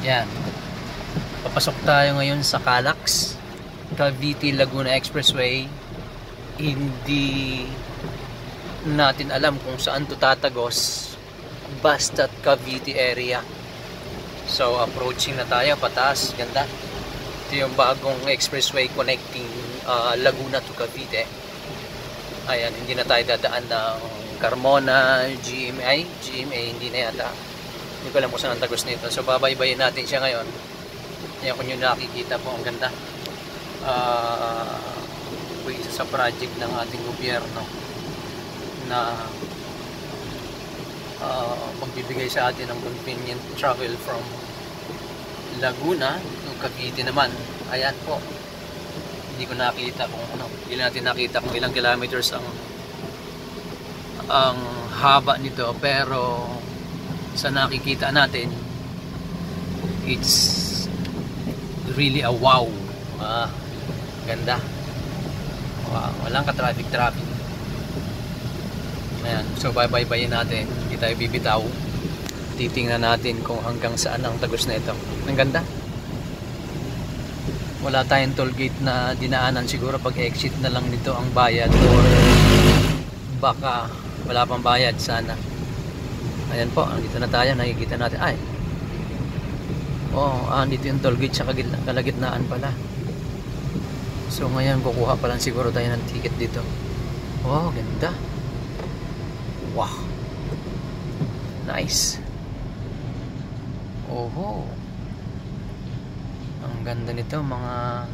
Yan. Papasok tayo ngayon sa CALAX, Cavite Laguna Expressway. Hindi natin alam kung saan to tatagos, basta't Cavite area. So approaching na tayo pataas. Ganda. Ito yung bagong expressway connecting Laguna to Cavite. Ayan, hindi na tayo dadaan ng Carmona, GMA hindi na yata. Hindi ko alam kung saan ang tagos nito. So babaybayin natin siya ngayon. Ayan, kung nyo nakikita po, ang ganda. Isa sa project ng ating gobyerno na magbibigay sa atin ng convenient travel from Laguna to Cavite naman. Ayan po. Hindi ko nakita kung ano, hindi natin nakita kung ilang kilometers ang haba nito, pero sa nakikita natin, it's really a wow. Ganda. Wow, walang ka-traffic. Ayan, so baybayin natin, hindi tayo bibitaw. Titingnan natin kung hanggang saan ang tagos na ito. Ang ganda. Wala tayong toll gate na dinaanan, siguro pag exit na lang nito ang bayad, or baka wala pang bayad sana. Ayan po, dito na tayo, nakikita natin. Ay, dito yung toll gate sa kalagitnaan pala. So ngayon kukuha pa lang siguro tayo ng ticket dito. Oh, ganda. Wow, nice. Oho, ang ganda nito mga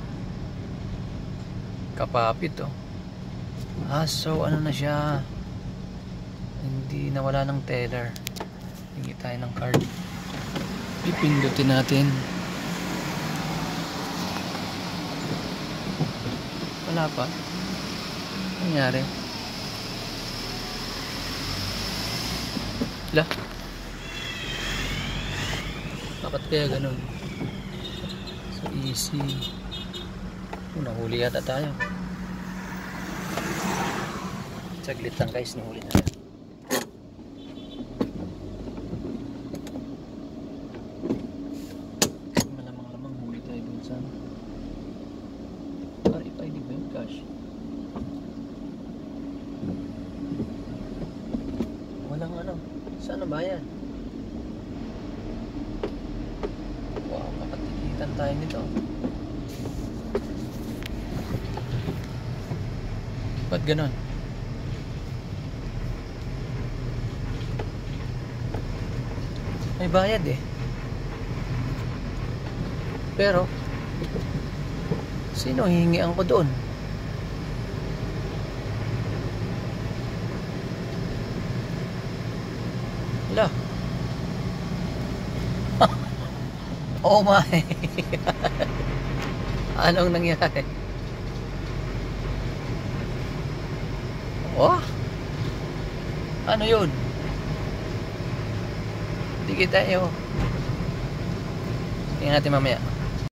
kapapit. So ano na siya, hindi nawala ng teller. Hingi tayo ng card, pipindutin natin. Wala pa. Nangyari? Wala. Bakit kaya ganun? So easy. Nahuli yata tayo. Saglit lang guys, nahuli na tayo. Malamang huli tayo dun sa RFID ba yung cash? Walang ano. Saan na bayan? Wow, makatikitan tayo nito. Ba't ganon? May bayad eh. Pero sino hihingian ko doon? Wala. Oh my. Anong nangyari? Oh, ano yun? Hindi kita yun. Tingnan natin mamaya.